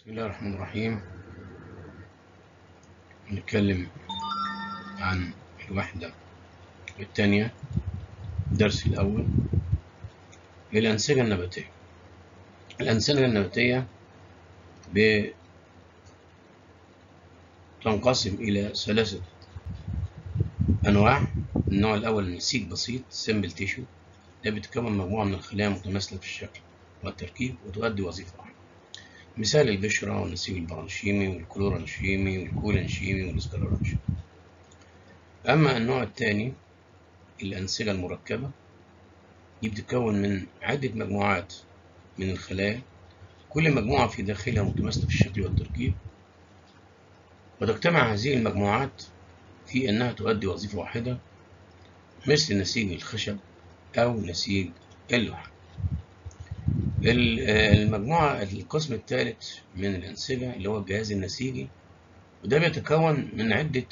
بسم الله الرحمن الرحيم. هنتكلم عن الوحدة الثانية، الدرس الأول، الأنسجة النباتية. الأنسجة النباتية بتنقسم إلى ثلاثة أنواع. النوع الأول نسيج بسيط سمبل تيشو، ده بتكون مجموعة من الخلايا متماثلة في الشكل والتركيب وتؤدي وظيفة واحدة، مثال البشرة والنسيج البرانشيمي والكلورانشيمي والكولانشيمي والسكلرانشيمي. أما النوع الثاني الأنسجة المركبة، دي بتتكون من عدة مجموعات من الخلايا، كل مجموعة في داخلها متماثلة في الشكل والتركيب، وتجتمع هذه المجموعات في أنها تؤدي وظيفة واحدة، مثل نسيج الخشب أو نسيج اللوحة. القسم الثالث من الأنسجة اللي هو الجهاز النسيجي، وده بيتكون من عدة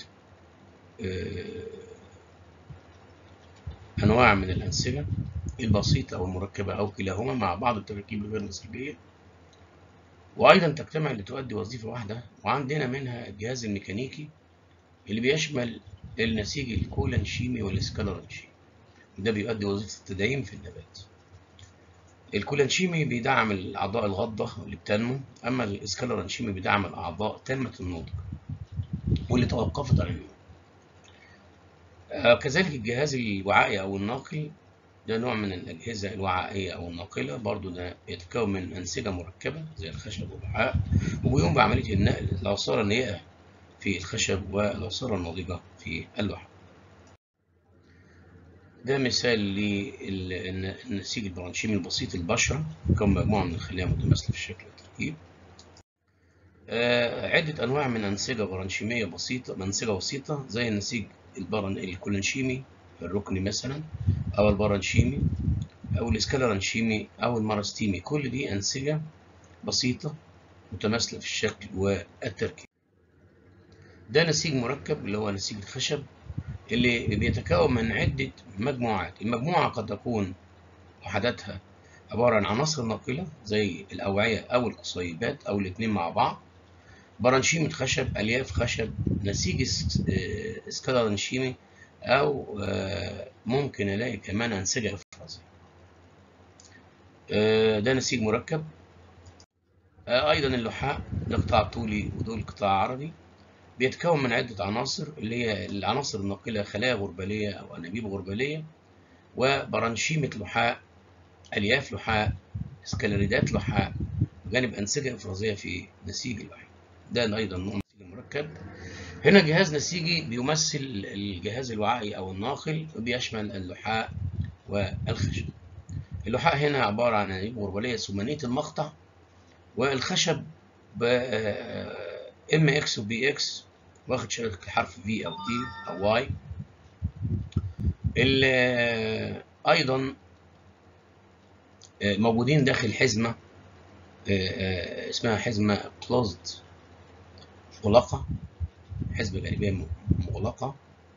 أنواع من الأنسجة البسيطة أو المركبة أو كلاهما مع بعض التركيب الغير نسيجية، وأيضا تجتمع لتؤدي وظيفة واحدة. وعندنا منها الجهاز الميكانيكي اللي بيشمل النسيج الكولانشيمي والسكالرانشيمي، وده بيؤدي وظيفة التدعيم في النبات. الكولانشيمي بيدعم الأعضاء الغضة اللي بتنمو، أما السكالرانشيمي بيدعم الأعضاء تامة النضج واللي توقفت عن النمو. كذلك الجهاز الوعائي أو الناقل، ده نوع من الأجهزة الوعائية أو الناقلة، برضو ده يتكون من أنسجة مركبة زي الخشب والوعاء، وبيقوم بعملية النقل العصارة النيئة في الخشب والعصارة الناضجة في اللوحة. ده مثال للنسيج البرانشيمي البسيط البشرة، بيكون مجموعة من الخلايا متماثلة في الشكل والتركيب. عدة أنواع من أنسجة برانشيمية بسيطة، أنسجة بسيطة زي النسيج الكولانشيمي الركني مثلا، أو البرانشيمي أو السكالرانشيمي أو الماراستيمي، كل دي أنسجة بسيطة متماثلة في الشكل والتركيب. ده نسيج مركب اللي هو نسيج الخشب، اللي بيتكون من عدة مجموعات. المجموعة قد تكون وحداتها عبارة عن عناصر ناقلة زي الأوعية أو القصيبات أو الاتنين مع بعض، برانشيمة خشب، ألياف خشب، نسيج سكالرانشيمي، أو ممكن ألاقي كمان أنسجة إفرازية. ده نسيج مركب. أيضا اللحاء ده قطاع طولي ودول قطاع عرضي، بيتكون من عدة عناصر اللي هي العناصر الناقلة، خلايا غربالية أو أنابيب غربالية، وبرانشيمة لحاء، ألياف لحاء، سكلريدات لحاء، بجانب أنسجة إفرازية في نسيج اللحاء. ده أيضا نوع من النسيج المركب. هنا جهاز نسيجي بيمثل الجهاز الوعائي أو الناقل، وبيشمل اللحاء والخشب. اللحاء هنا عبارة عن أنابيب غربالية ثمانية المقطع، والخشب ب ام اكس وبي اكس، واخد شكل حرف في او تي او واي. ايضا موجودين داخل حزمه اسمها حزمه كلوزد مغلقه، حزمه جانبيه مغلقه،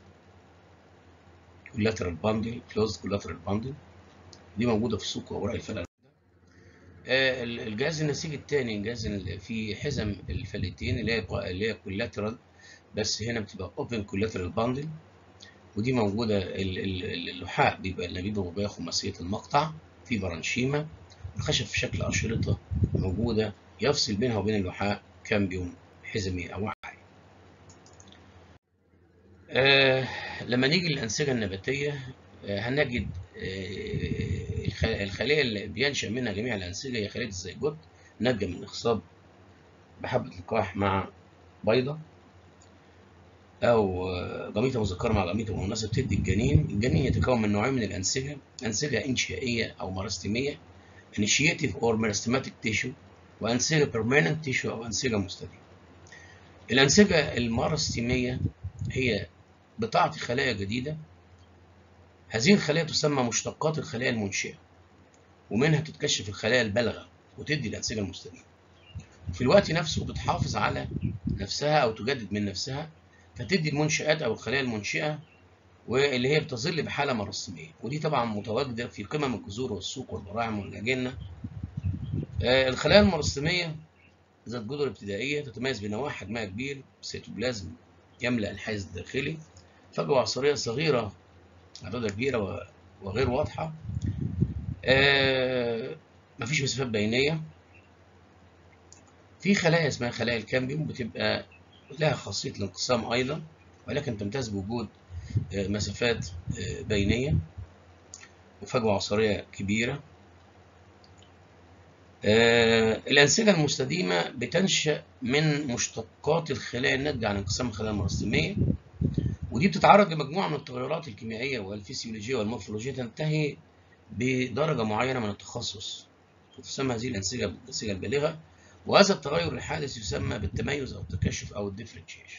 كولاترال باندل، كلوزد كولاترال باندل، دي موجوده في سوق اوراق الفلل. الجهاز النسيجي الثاني جهاز في حزم الفلتين اللي هي كولاترال، بس هنا بتبقى اوبن كولاترال باندل، ودي موجودة. اللحاء بيبقى النبيذ الغربية خماسية المقطع في برانشيمة، الخشب في شكل أشرطة موجودة يفصل بينها وبين اللحاء كامبيوم حزمي أو وعائي. لما نيجي للأنسجة النباتية هنجد الخلية اللي بينشأ منها جميع الأنسجة هي خلية الزيجوت، ناتجة من إخصاب بحبة لقاح مع بيضة، أو جميتة مذكرة مع جميتة مؤنثة بتدي الجنين. الجنين يتكون من نوعين من الأنسجة، أنسجة إنشائية أو مراستيمية initiative or meristematic tissue، وأنسجة permanent tissue أو أنسجة مستديمة. الأنسجة المراستيمية هي بتعطي خلايا جديدة، هذه الخلايا تسمى مشتقات الخلايا المنشئة، ومنها تتكشف الخلايا البالغة وتدي الأنسجة المستديمة. في الوقت نفسه بتحافظ على نفسها أو تجدد من نفسها، فتدي المنشآت أو الخلايا المنشئة واللي هي بتظل بحالة مراستيمية، ودي طبعا متواجدة في قمم الجذور والسوق والبراعم والأجنة. الخلايا المراستيمية ذات جذور ابتدائية تتميز بنواة حجمها كبير، سيتوبلازم يملأ الحيز الداخلي، فجوة عصارية صغيرة عددها كبيرة وغير واضحة، مفيش مسافات بينية. في خلايا اسمها خلايا الكامبيوم بتبقى لها خاصية الانقسام أيضا، ولكن تمتاز بوجود مسافات بينية وفجوة عصارية كبيرة. الأنسجة المستديمة بتنشأ من مشتقات الخلايا الناتجة عن انقسام الخلايا المرستمية، ودي بتتعرض لمجموعة من التغيرات الكيميائية والفسيولوجية والمورفولوجية تنتهي بدرجة معينة من التخصص، وتسمى هذه الأنسجة البالغة، وهذا التغير الحادث يسمى بالتميز أو التكشف أو الديفرنشيشن.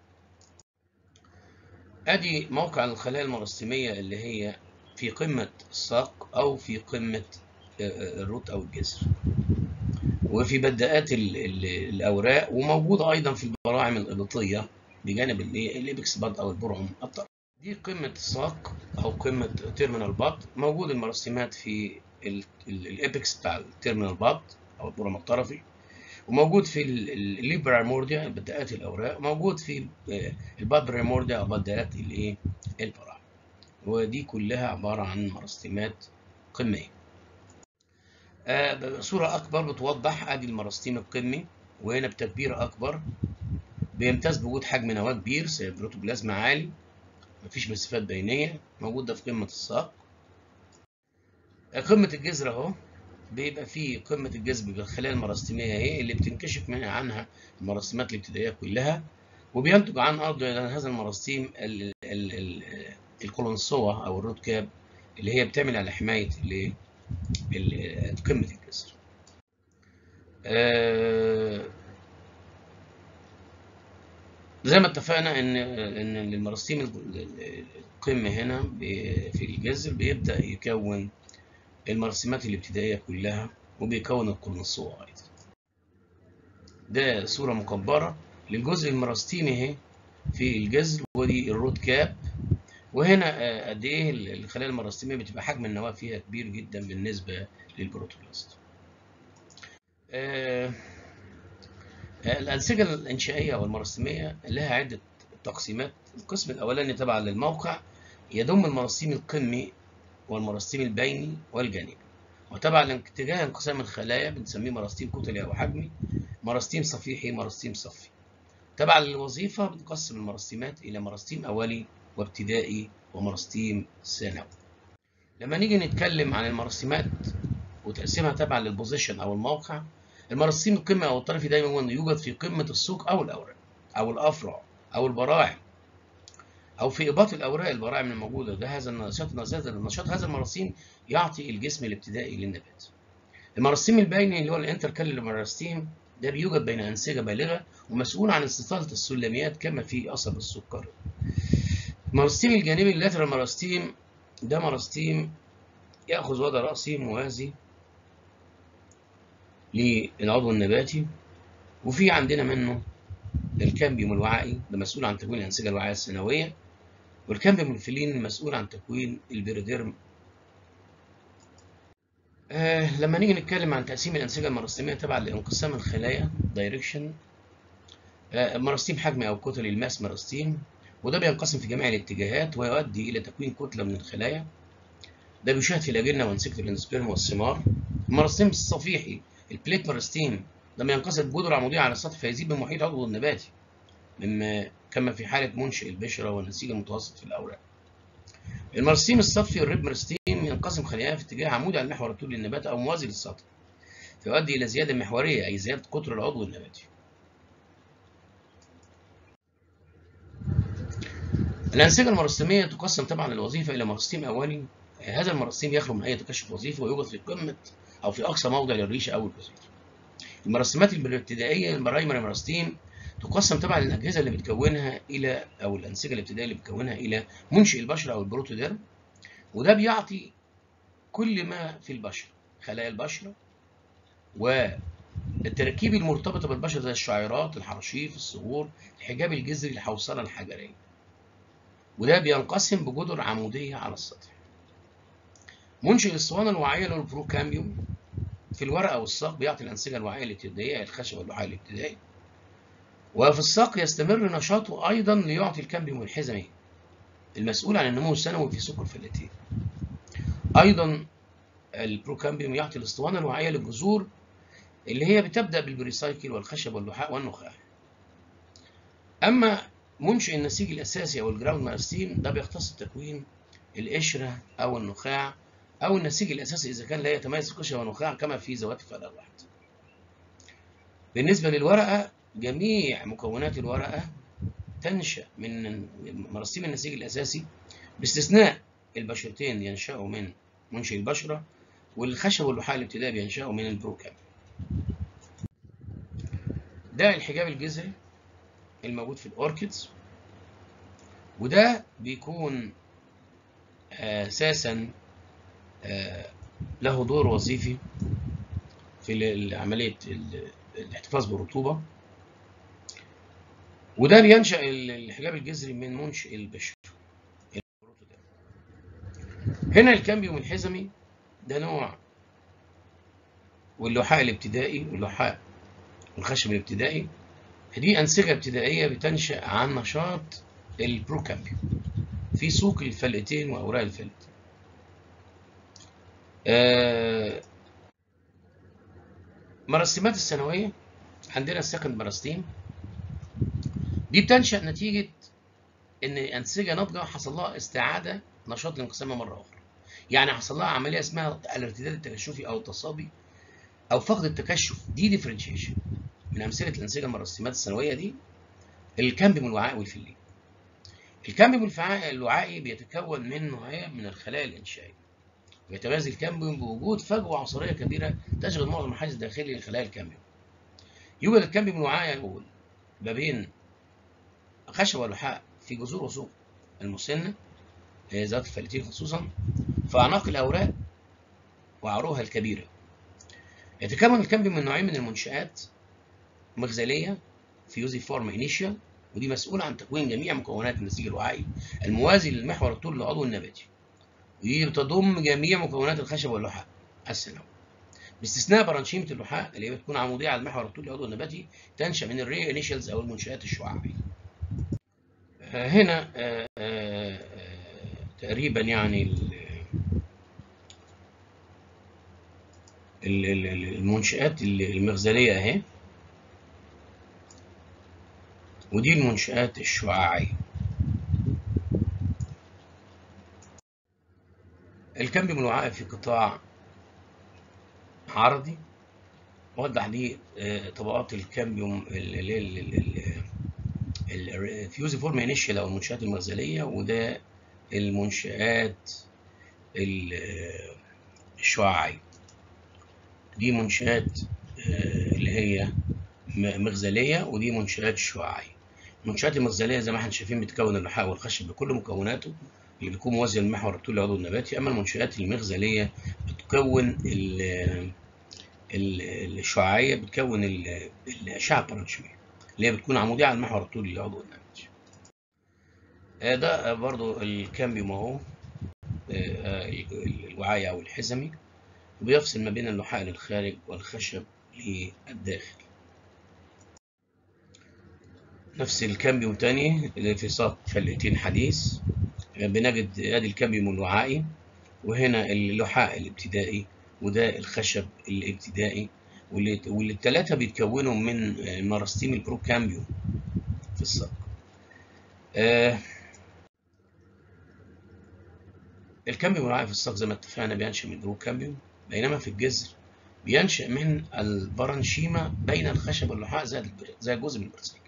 أدي موقع الخلايا المرستمية اللي هي في قمة الساق أو في قمة الروت أو الجذر، وفي بداءات الأوراق، وموجودة أيضا في البراعم الإبطية بجانب الإبكس باد أو البرعم الطرفي. دي قمة الساق أو قمة تيرمينال باد، موجود المرسمات في الإبكس بتاع التيرمينال باد أو البرعم الطرفي، وموجود في الليبرامورديا بداءات الأوراق، موجود في الباد بريمورديا أو بداءات البراعم، ودي كلها عبارة عن مرسمات قمية. بصورة أكبر بتوضح أدي المرستيم القمي، وهنا بتكبير أكبر، بيمتاز بوجود حجم نواة كبير، بروتوبلازما عالي، مفيش مسافات بينية، موجودة في قمة الساق. قمة الجذر أهو، بيبقى فيه قمة الجذر بالخلايا المرستمية أهي اللي بتنكشف عنها المرستمات الابتدائية كلها، وبينتج عن أرض هذا المرستيم القولونسوة أو الروت كاب اللي هي بتعمل على حماية قمة الجذر. زي ما اتفقنا ان المرسيم القمة هنا في الجذر بيبدأ يكون المرسمات الابتدائية كلها، وبيكون القولونسوة أيضا. ده صورة مكبرة للجزء المرستيمي اهي في الجذر، ودي الروت كاب، وهنا قد ايه الخلايا المرستيمية بتبقى حجم النواة فيها كبير جدا بالنسبة للبروتوبلاست. الأنسجة الإنشائية أو المرسمية لها عدة تقسيمات. القسم الأولاني تبع للموقع يضم المرسيم القمي والمرسيم البيني والجانبي، وتبع لاتجاه انقسام الخلايا بنسميه مرسيم كتلي أو حجمي، مرسيم صفيحي، مرسيم صفي. تبع للوظيفة بنقسم المرسيمات إلى مرسيم أولي وابتدائي ومرسيم ثانوي. لما نيجي نتكلم عن المرسيمات وتقسيمها تبع للبوزيشن أو الموقع، المرسيم القمي أو الطرفي دايما يوجد في قمة السوق أو الأوراق أو الأفرع أو البراعم، أو في إباط الأوراق البراعم الموجودة. ده هذا النشاط هذا المرسيم يعطي الجسم الابتدائي للنبات. المرسيم البيني اللي هو الانتركالر مرسيم، ده بيوجد بين أنسجة بالغة ومسؤول عن استطالة السلميات كما في قصب السكر. المرسيم الجانبي اللاترال مرسيم، ده مرسيم يأخذ وضع رأسي موازي للعضو النباتي، وفي عندنا منه الكامبيوم الوعائي، ده مسؤول عن تكوين الأنسجة الوعائية الثانوية، والكامبيوم الفلين المسؤول عن تكوين البيريديرم. لما نيجي نتكلم عن تقسيم الأنسجة المرسيمية تبع لانقسام الخلايا دايركشن، مرسيم حجمي أو كتلي الماس مرسيم، وده بينقسم في جميع الاتجاهات ويؤدي إلى تكوين كتلة من الخلايا، ده بيشاهد في الأجنة وأنسجة الإندوسبيرم والثمار. المرسيم الصفيحي البليت مرسيم، ده بينقسم بجذر عمودية على السطح فيزيد من محيط عضو النباتي، كما في حالة منشئ البشرة والنسيج المتوسط في الأوراق. المرسيم الصفي الريب مرسيم ينقسم خلاياه في اتجاه عمودي على المحور الطولي للنبات أو موازي للسطح، فيؤدي إلى زيادة محورية أي زيادة قطر العضو النباتي. الأنسجة المرسيمية تقسم طبعا للوظيفة إلى مرسيم أولي، هذا المرسيم يخلو من أي تكشف وظيفي ويوجد في قمة أو في أقصى موضع للريشة أو الجزير. المرسمات الابتدائية البرايمري مرسيم تقسم طبعا للأجهزة اللي بتكونها إلى أو الأنسجة الابتدائية اللي بتكونها إلى منشئ البشرة أو البروتوديرم، وده بيعطي كل ما في البشرة، خلايا البشرة والتركيب المرتبطة بالبشرة زي الشعيرات، الحراشيف، الصغور، الحجاب الجذري، الحوصلة الحجرية، وده بينقسم بجذر عمودية على السطح. منشئ الاسطوانة الوعية اللي هو البروكامبيوم في الورقة والساق بيعطي الأنسجة الوعائية الابتدائية الخشب واللحاء الابتدائي، وفي الساق يستمر نشاطه أيضا ليعطي الكامبيوم الحزمي المسؤول عن النمو السنوي في سوق الفلاتين. أيضا البروكامبيوم يعطي الاسطوانة الوعائية للجذور اللي هي بتبدأ بالبريسايكل والخشب واللحاء والنخاع. أما منشئ النسيج الأساسي أو الجراوند ماستيم ده بيختص بتكوين القشرة أو النخاع أو النسيج الأساسي إذا كان لا يتميز قشرة ونخاع كما في زواحف الأرواح. بالنسبة للورقة، جميع مكونات الورقة تنشأ من مراسيم النسيج الأساسي باستثناء البشرتين ينشأوا من منشئ البشرة، والخشب واللحاء الابتدائي بينشأوا من البروكام. ده الحجاب الجذري الموجود في الأوركيدز، وده بيكون أساسا له دور وظيفي في عملية الاحتفاظ بالرطوبة، وده بينشأ الحجاب الجذري من منشئ البشر. هنا الكامبيوم الحزمي ده نوع، واللحاء الابتدائي واللحاء والخشب الابتدائي دي أنسجة ابتدائية بتنشأ عن نشاط البروكامبيوم في سوق الفلقتين وأوراق الفلقتين. مرسمات الثانوية عندنا السكند مرستيم دي بتنشأ نتيجة إن أنسجة ناضجة حصل لها استعادة نشاط الانقسام مرة أخرى، يعني حصل لها عملية اسمها الارتداد التكشفي أو التصابي أو فقد التكشف، دي ديفرنشيشن. من أمثلة الأنسجة المرسمات الثانوية دي الكامبيوم الوعائي والفلين. الكامبيوم الوعائي بيتكون من نوعين من الخلايا الإنشائية، ويتميز الكامبيوم بوجود فجوة عصارية كبيرة تشغل معظم الحيز الداخلي لخلايا الكامبيوم. يوجد الكامبيوم الوعائي ما بين خشب واللحاء في جذور وسوق المسنة ذات الفلاتين خصوصا في أعناق الأوراق وعروها الكبيرة. يتكون الكامبيوم من نوعين من المنشآت مغزلية فيوزيفورم انيشيال، ودي مسؤولة عن تكوين جميع مكونات النسيج الوعائي الموازي للمحور الطولي للعضو النباتي، ودي بتضم جميع مكونات الخشب واللحاء الثانوي باستثناء برانشيمة اللحاء اللي هي بتكون عمودية على المحور الطولي للعضو النباتي، تنشأ من الري انيشيالز أو المنشآت الشعاعية. هنا تقريبا يعني المنشآت المغزلية اهي، ودي المنشآت الشعاعية. الكامبيوم الوعائي في قطاع عرضي وضح لي طبقات الكامبيوم اللي هي الفيوزيفورم انيشيال او المنشآت المغزلية، وده المنشآت الشعاعية. دي منشآت اللي هي مغزلية، ودي منشآت شعاعية. المنشآت المغزلية زي ما احنا شايفين بتكون اللحاء والخشب بكل مكوناته اللي بيكون موازي للمحور الطولي للعضو النباتي، اما المنشآت المغزلية بتكون الشعاعية بتكون الأشعة البرانشيمية اللي هي بتكون عمودية على المحور الطولي للعضو النباتي. ده برضو الكامبيوم اهو الوعائي او الحزمي، وبيفصل ما بين اللحاء للخارج والخشب للداخل. نفس الكامبيوم تاني اللي في ساق فلقتين حديث، بنجد ادي الكامبيوم الوعائي، وهنا اللحاء الابتدائي، وده الخشب الابتدائي، واللي الثلاثة بيتكونوا من مرستيم البروكامبيوم في الساق. الكامبيوم الوعائي في الساق زي ما اتفقنا بينشأ من البروكامبيوم، بينما في الجذر بينشأ من البرانشيما بين الخشب واللحاء زي جزء من البرسيل.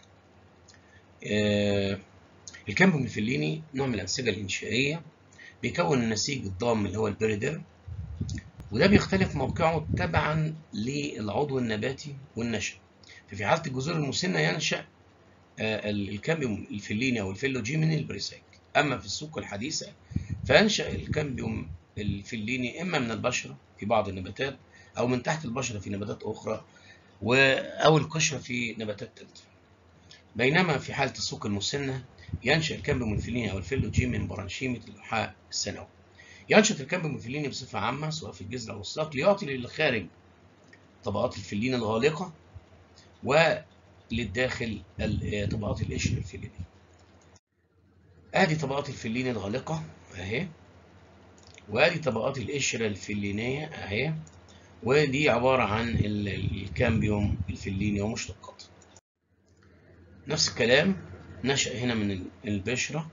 الكامبيوم الفليني نوع من الأنسجة الإنشائية بيكون النسيج الضام اللي هو البريدر، وده بيختلف موقعه تبعا للعضو النباتي والنشأ. ففي حالة الجذور المسنة ينشأ الكامبيوم الفليني أو الفيلوجي من البريسايكل، أما في السوق الحديثة فينشأ الكامبيوم الفليني إما من البشرة في بعض النباتات أو من تحت البشرة في نباتات أخرى أو القشرة في نباتات ثالثة. بينما في حالة السوق المسنة ينشأ الكامبيوم الفليني أو الفيلوجي من برانشيمة اللحاء الثانوي. ينشط الكامبيوم الفليني بصفة عامة سواء في الجذر أو الساق ليعطي للخارج طبقات الفلين الغالقة، وللداخل طبقات القشر الفلينية. ادي طبقات الفلين الغالقة اهي، وادي طبقات القشرة الفلينية اهي، ودي عبارة عن الكامبيوم الفليني ومشتقاته. نفس الكلام نشأ هنا من البشرة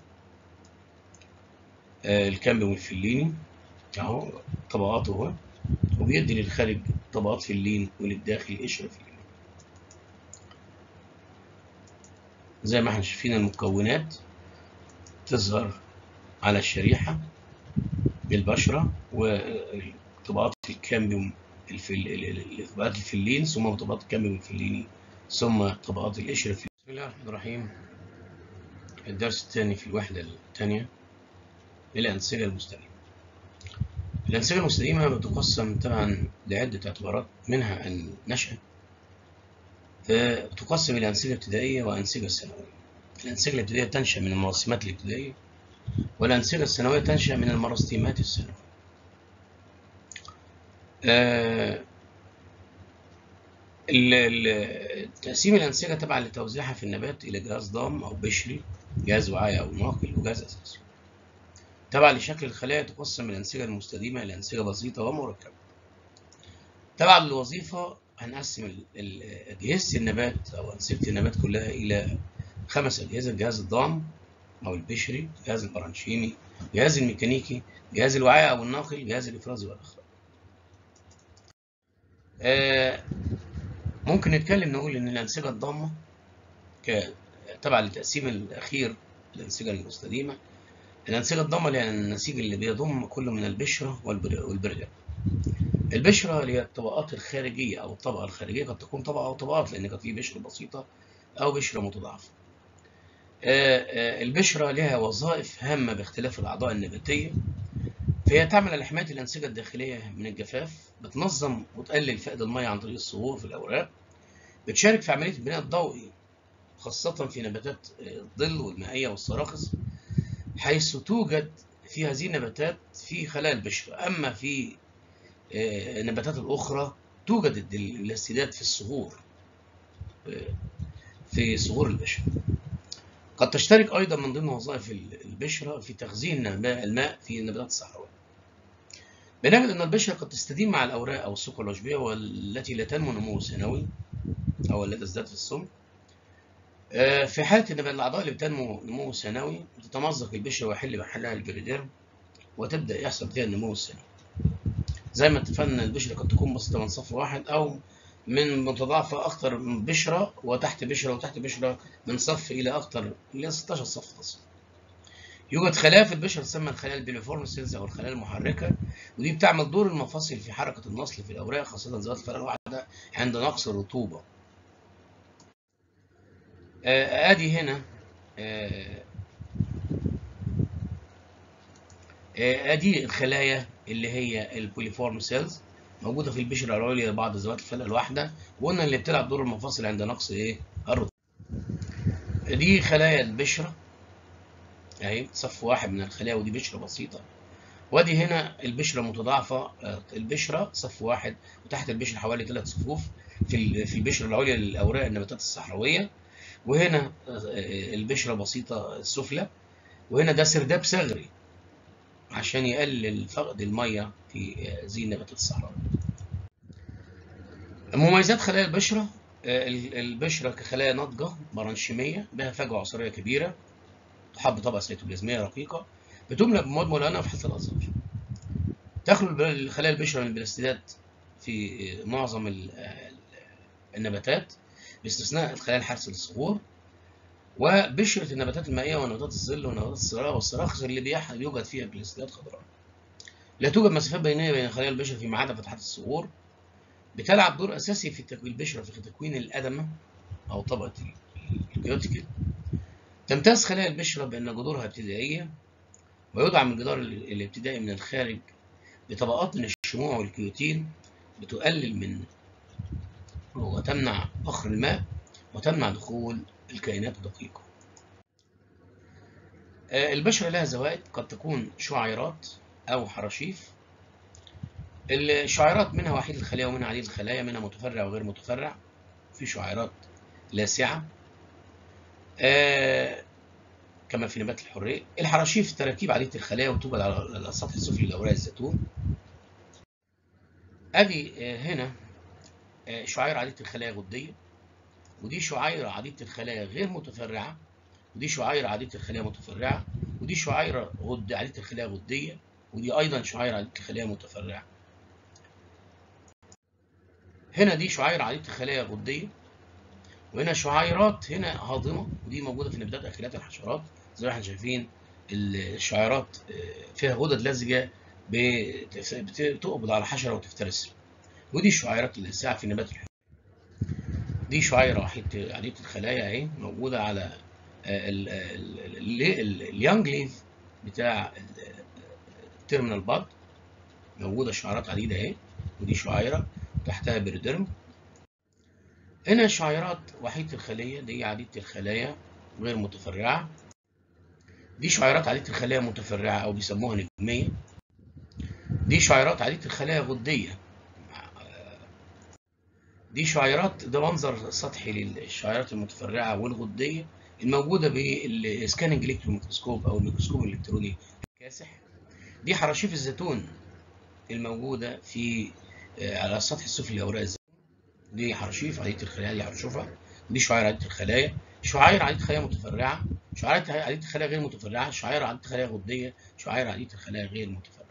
الكامبيوم الفليني اهو طبقاته اهو، وبيدي للخارج طبقات فلين وللداخل قشرة فلين. زي ما احنا شايفين المكونات تظهر على الشريحة بالبشرة، وطبقات الكامبيوم طبقات الفلين، ثم طبقات الكامبيوم الفليني، ثم طبقات القشرة الفليني. بسم الله الرحمن الرحيم. الدرس الثاني في الوحدة الثانية، الأنسجة المستديمة. الأنسجة المستديمة بتقسم طبعا لعدة اعتبارات، منها النشأة. تقسم إلى أنسجة ابتدائية وأنسجة ثانوية. الأنسجة الابتدائية تنشأ من المرسمات الابتدائية، والأنسجة الثانوية تنشأ من المرسمات الثانوية. تقسيم الأنسجة تبعا لتوزيعها في النبات إلى جهاز ضام أو بشري، جهاز وعائي أو ناقل، وجهاز أساسي. تبعا لشكل الخلايا تقسم الأنسجة المستديمة إلى أنسجة بسيطة ومركبة. تبعا للوظيفة هنقسم أجهزة النبات أو أنسجة النبات كلها إلى 5 أجهزة: جهاز الضام أو البشري، جهاز البرانشيمي، جهاز الميكانيكي، جهاز الوعاء أو الناقل، جهاز الإفراز والإخراج. ممكن نتكلم نقول إن الأنسجة الضامة تبع للتقسيم الأخير الأنسجة المستديمة. الأنسجة الضامة اللي هي النسيج اللي بيضم كل من البشرة والبرجل. البشرة اللي هي الطبقات الخارجية أو الطبقة الخارجية، قد تكون طبقة أو طبقات، لأن قد في بشرة بسيطة أو بشرة متضاعفة. البشرة لها وظائف هامة باختلاف الأعضاء النباتية، فهي تعمل على حماية الأنسجة الداخلية من الجفاف، بتنظم وتقلل فقد المياه عن طريق الصهور في الأوراق، بتشارك في عملية البناء الضوئي خاصة في نباتات الظل والمائية والصراخص، حيث توجد في هذه النباتات في خلايا البشرة. أما في النباتات الأخرى توجد الاستعداد في الصهور، في صهور البشرة. قد تشترك أيضا من ضمن وظائف البشرة في تخزين الماء في النباتات الصحراوية. بنجد أن البشرة قد تستديم مع الأوراق أو السوق العشبية، والتي لا تنمو نمو ثانوي أو لا تزداد في السمك. في حالة أن الأعضاء اللي بتنمو نمو ثانوي بتتمزق البشرة ويحل محلها البريديرم، وتبدأ يحصل فيها النمو الثانوي. زي ما اتفقنا البشرة قد تكون بسيطة من صف واحد، أو من متضاعفة أكتر من بشرة وتحت بشرة وتحت بشرة، من صف إلى أكتر إلى 16 صف تصل. يوجد خلايا في البشرة تسمى الخلايا البيليفورم سيلز أو الخلايا المحركة، ودي بتعمل دور المفاصل في حركة النسل في الأوراق، خاصة ذوات الفرع الواحدة عند نقص الرطوبة. ادي هنا ادي الخلايا اللي هي البوليفورم سيلز موجوده في البشره العليا لبعض ذوات الفرع الواحده، وقلنا اللي بتلعب دور المفاصل عند نقص الرطوبه. دي خلايا البشره اهي، صف واحد من الخلايا، ودي بشره بسيطه. وادي هنا البشره متضاعفه، البشره صف واحد، وتحت البشره حوالي 3 صفوف في البشره العليا للاوراق النباتات الصحراويه. وهنا البشره بسيطه السفلى، وهنا ده سرداب ثغري عشان يقلل فقد الميه في هذه النباتات الصحراويه. مميزات خلايا البشره: البشره كخلايا ناضجه برانشيميه، بها فجوه عصاريه كبيره، تحاط بطبقه سيتوبلازميه رقيقه، بتملى بمواد ملونة في حالة الأظهار. تخلو خلايا البشرة من البلاستيدات في معظم النباتات باستثناء الخلايا الحارسة للصخور. وبشرة النباتات المائية ونباتات الظل ونباتات الصراع والصراخص اللي يوجد فيها بلاستيدات خضراء. لا توجد مسافات بينية بين خلايا البشرة فيما عدا فتحات الصخور. بتلعب دور أساسي في تكوين البشرة في تكوين الأدمة أو طبقة الكيوتيكل. تمتاز خلايا البشرة بأن جذورها ابتدائية، ويدعم الجدار الابتدائي من الخارج بطبقات من الشموع والكيوتين بتقلل من وتمنع بخر الماء وتمنع دخول الكائنات الدقيقة. البشرة لها زوائد قد تكون شعيرات أو حراشيف. الشعيرات منها وحيد الخلايا ومنها عديد الخلايا، منها متفرع وغير متفرع، في شعيرات لاسعة كما في نبات الحرية. الحراشيف تراكيب عديدة الخلايا وتوجد على السطح السفلي لأوراق الزيتون. أدي هنا شعيرة عديدة الخلايا غدية، ودي شعيرة عديدة الخلايا غير متفرعة، ودي شعيرة عديدة الخلايا متفرعة، ودي شعيرة عديدة الخلايا غدية، ودي أيضا شعيرة عديدة الخلايا متفرعة. هنا دي شعيرة عديدة الخلايا غدية، وهنا شعيرات هنا هاضمة، ودي موجودة في نباتات أكلات الحشرات. زي ما احنا شايفين الشعيرات فيها غدد لزجة بتقبض على الحشرة وتفترسها. ودي الشعيرات اللاسعة في نبات الحبوب. دي شعيرة عديدة الخلايا اهي موجودة على اليانج ليف بتاع التيرمينال باد، موجودة شعيرات عديدة اهي، ودي شعيرة تحتها بيريديرم. هنا شعيرات وحيدة الخلية، دي عديدة الخلايا غير متفرعة. دي شعيرات عديدة الخلايا متفرعة أو بيسموها نجمية. دي شعيرات عديدة الخلايا غدية. دي شعيرات، ده منظر سطحي للشعيرات المتفرعة والغدية الموجودة بالسكاننج الكترون ميكروسكوب أو الميكروسكوب الإلكتروني الكاسح. دي حراشيف الزيتون الموجودة في على السطح السفلي لأوراق الزيتون. دي حراشيف عديدة الخلايا، دي حرشوفة. دي شعيرة عديدة الخلايا، شعيرة عديدة الخلايا متفرعة، شعيرة عديدة الخلايا غير متفرعة، شعيرة عديدة الخلايا غدية، شعيرة عديدة الخلايا غير متفرعة.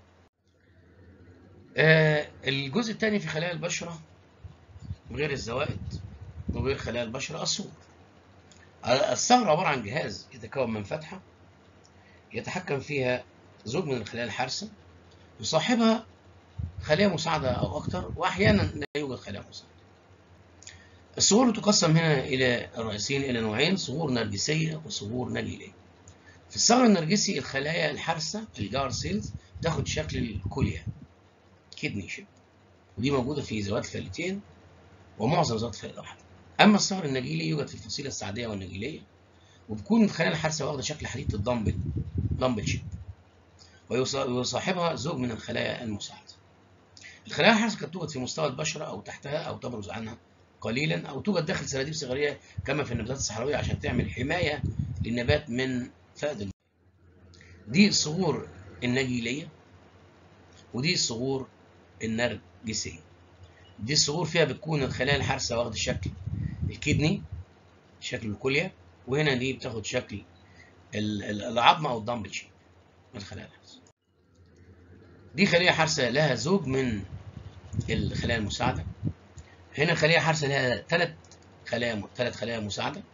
الجزء الثاني في خلايا البشرة غير الزوائد وغير خلايا البشرة الصغر. الصغر عبارة عن جهاز يتكون من فتحة يتحكم فيها زوج من الخلايا الحارسة، يصاحبها خلية مساعدة أو أكثر، وأحيانا لا يوجد خلايا مساعدة. الصغور تقسم هنا إلى رئيسين، إلى نوعين: صغور نرجسية وصغور نجيلية. في الصغر النرجسي الخلايا الحارسة الجار سيلز تاخد شكل الكلية كدني شيب، ودي موجودة في ذوات الفاليتين ومعظم ذوات الفالي الأحد. أما الصغر النجيلي يوجد في الفصيلة السعدية والنجيلية، وبتكون الخلايا الحارسة واخدة شكل حديدة الدمبل شيب، ويصاحبها زوج من الخلايا المساعدة. الخلايا الحارسة قد توجد في مستوى البشرة أو تحتها أو تبرز عنها قليلا، أو توجد داخل سراديب صغيرة كما في النباتات الصحراوية عشان تعمل حماية للنبات من فقد الماء. دي الصغور النجيلية، ودي الصغور النرجسية. دي الصغور فيها بتكون الخلايا الحارسة واخدة شكل الكدني، شكل الكلية، وهنا دي بتاخد شكل العظمة أو الدمبل شيب من الخلايا الحارسة. دي خلية حارسة لها زوج من الخلايا المساعدة. هنا خلية حارسة لها ثلاث خلايا مساعدة.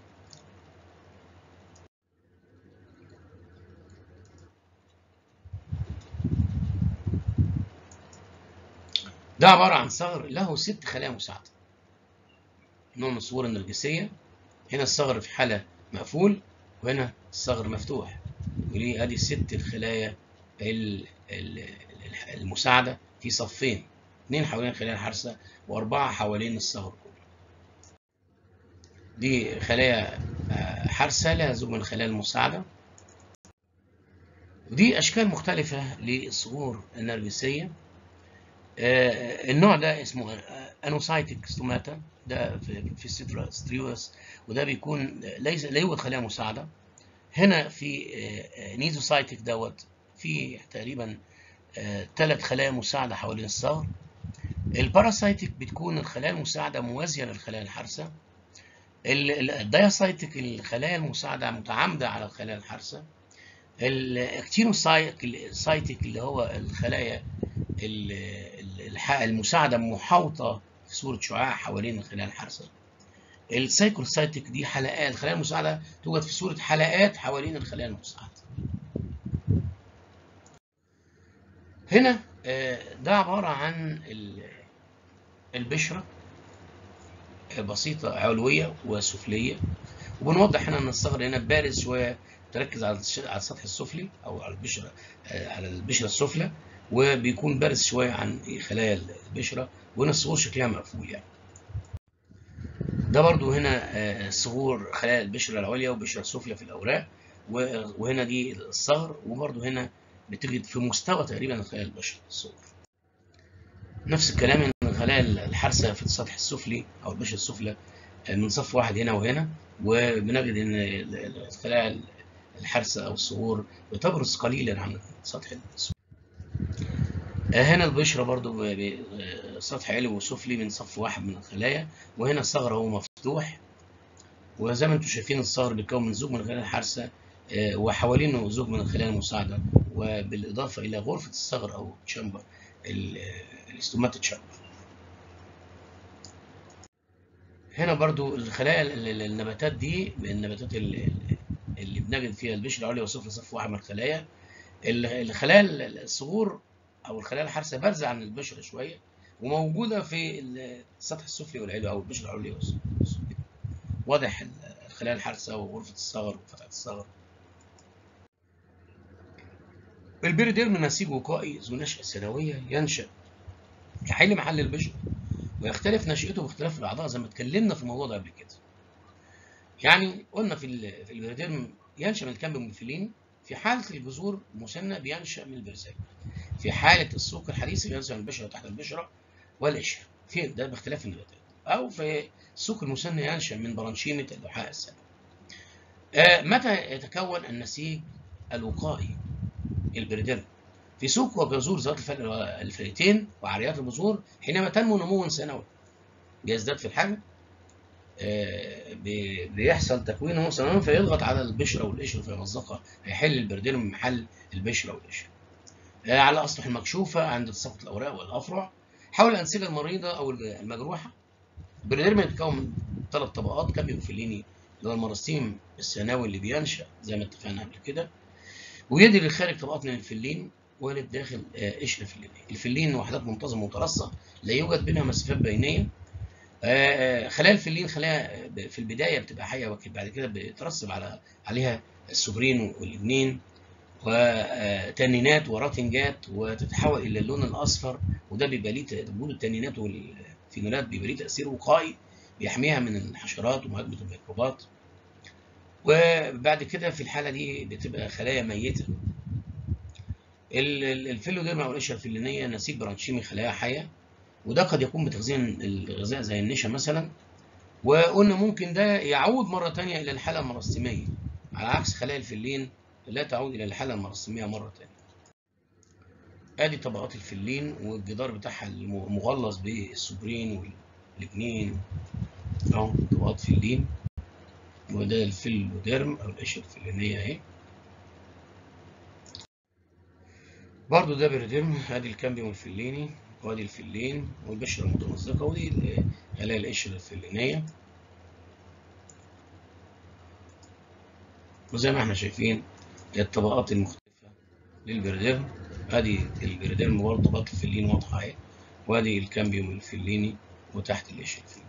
ده عبارة عن صغر له 6 خلايا مساعدة، نوع من الصغور النرجسية. هنا الصغر في حالة مقفول، وهنا الصغر مفتوح، ودي ادي 6 الخلايا المساعدة في صفين، 2 حوالين الخلايا الحارسة و4 حوالين الصغر كله. دي خلايا حارسة لها زوج من الخلايا المساعدة. ودي أشكال مختلفة للصغور النرجسية. النوع ده اسمه انوسايتك ستوماتا، ده في ستريوس، وده بيكون لا يوجد خلايا مساعدة. هنا في نيزوسايتك دوت في تقريبا 3 خلايا مساعدة حوالين الصغر. الباراسايتك بتكون الخلايا المساعدة موازية للخلايا الحارسة. الدياسايتك الخلايا المساعدة متعامدة على الخلايا الحارسة. الاكتينوسايتك اللي هو الخلايا المساعدة محاوطة في صورة شعاع حوالين الخلايا الحارسة. السايكلوسايتك دي حلقات، الخلايا المساعدة توجد في صورة حلقات حوالين الخلايا المساعدة. هنا ده عبارة عن البشرة بسيطة علوية وسفلية، وبنوضح هنا ان الصغر هنا بارز شوية، تركز على السطح السفلي او على البشرة السفلى، وبيكون بارز شوية عن خلايا البشرة، وهنا الصغور شكلها مقفول يعني. ده برضو هنا صغور خلايا البشرة العليا والبشرة السفلى في الأوراق، وهنا دي الصغر، وبرضو هنا بتجد في مستوى تقريبا خلايا البشرة الصغر. نفس الكلام ان خلايا الحرسه في السطح السفلي او القشره السفلى من صف واحد هنا وهنا، وبنجد ان خلايا الحرسه او الصغور بتبرز قليلا عن سطح السفلي. هنا البشره برضو سطح علوي وسفلي من صف واحد من الخلايا، وهنا الثغر هو مفتوح، وزي ما انتم شايفين الثغر بيتكون من زوج من الخلايا الحرسه وحوالينه زوج من الخلايا المساعده، وبالاضافه الى غرفه الثغر او تشامبر الاستوماتا تشامبر. هنا برضو الخلايا النباتات دي، النباتات اللي بنجد فيها البشره العليا والسفلى صف واحد من الخلايا، الخلايا الصغور او الخلايا الحرسه بارزه عن البشره شويه، وموجوده في السطح السفلي والعلوي او البشره العليا والسفلى. واضح الخلايا الحرسه وغرفه الصغر وفتحه الصغر. البيريديرم نسيج وقائي ذو نشأة سنوية ينشأ يحل محل البشرة، ويختلف نشأته باختلاف الأعضاء زي ما اتكلمنا في الموضوع ده قبل كده. يعني قلنا في البيريديرم ينشأ من الكامبيوم والفيلين، في حالة الجذور المسنة بينشأ من البرزيل، في حالة السوق الحديثة بينشأ من البشرة تحت البشرة والقشرة، في ده باختلاف النباتات، أو في السوق المسنة ينشأ من برانشيمة اللحاء السنوي. متى يتكون النسيج الوقائي البيريديرم؟ في سوق وجذور ذوات الفليتين وعريات البذور حينما تنمو نموا سنوي بيزداد في الحجم، بيحصل تكوين نمو سنوي فيضغط على البشره والقشره فيمزقها، هيحل البيريديرم محل البشره والقشره. على الاسطح المكشوفه عند تساقط الاوراق والافرع حول الانسجه المريضه او المجروحه. البيريديرم يتكون من 3 طبقات: كامبيوم فيليني اللي هو المراسيم الثانوي اللي بينشا زي ما اتفقنا قبل كده، ويدي للخارج طبقات من الفلين، وللداخل قشره فلينيه. الفلين وحدات منتظمه مترصه لا يوجد بينها مسافات بينيه. خلايا الفلين خلايا في البدايه بتبقى حيه، وكده بعد كده بيترسب عليها السوبرين والاجنين وتانينات وراتنجات، وتتحول الى اللون الاصفر، وده بيبقى ليه وجود التانينات والفينولات بيبقى ليه تاثير وقائي بيحميها من الحشرات ومهاجمه الميكروبات. وبعد كده في الحاله دي بتبقى خلايا ميته. الفيلوديرما او القشره الفلينيه نسيج برانشيمي خلايا حيه، وده قد يكون بتخزين الغذاء زي النشا مثلا، وقلنا ممكن ده يعود مرة تانية إلى الحالة المرسمية، على عكس خلايا الفلين لا تعود إلى الحالة المرسمية مرة تانية. آدي طبقات الفلين والجدار بتاعها المغلظ بالسوبرين والجنين أهو طبقات فلين، وده الفيلوديرم أو القشرة الفلينية أهي. برضو ده بيريديرم، آدي الكامبيوم الفليني وادي الفلين والبشرة المتمزقة، ودي خلايا القشرة الفلينية. وزي ما احنا شايفين الطبقات المختلفة للبيريديرم، ادي البيريديرم برضه طبقات الفلين واضحة اهي، وادي الكامبيوم الفليني وتحت القشرة الفليني.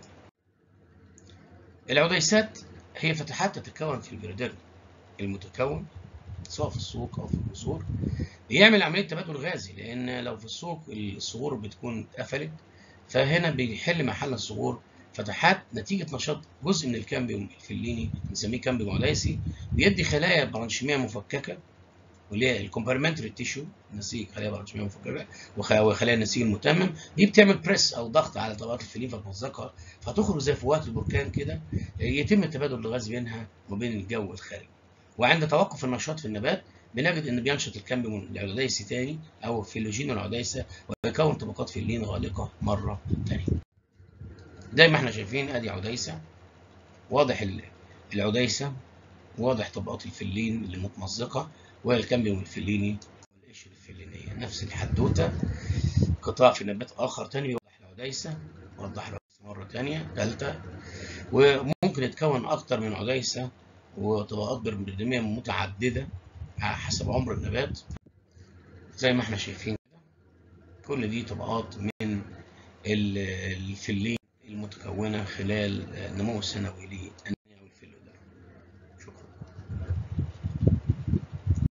العديسات هي فتحات تتكون في البيريديرم المتكون سواء في السوق او في الجذور، بيعمل عملية تبادل غازي، لان لو في السوق الصغور بتكون اتقفلت، فهنا بيحل محل الصغور فتحات نتيجة نشاط جزء من الكامبيوم الفليني بنسميه كامبيوم عديسي، بيدي خلايا برانشيمية مفككة واللي هي الكومبارمنتري تيشو، نسيج خلايا برانشيمية مفككة وخلايا النسيج المتمم، دي بتعمل بريس او ضغط على طبقات الفلين فتمزقها فتخرج زي فوهات البركان كده، يتم تبادل الغاز بينها وبين الجو الخارجي. وعند توقف النشاط في النبات بنجد ان بينشط الكامبيوم العديسي تاني او فيلوجين العديسه ويكون طبقات فلين غالقه مره ثانيه. زي ما احنا شايفين ادي عديسه، واضح العديسه، واضح طبقات الفلين اللي متمزقه والكامبيوم الفليني والقشره الفلينيه، نفس الحدوته. قطاع في نبات اخر ثاني يوضح العديسه، وضح العديسه مره ثانيه ثالثه، وممكن يتكون اكتر من عديسه وطبقات بيريديرميه متعدده على حسب عمر النبات. زي ما احنا شايفين كل دي طبقات من الفلين المتكونه خلال النمو السنوي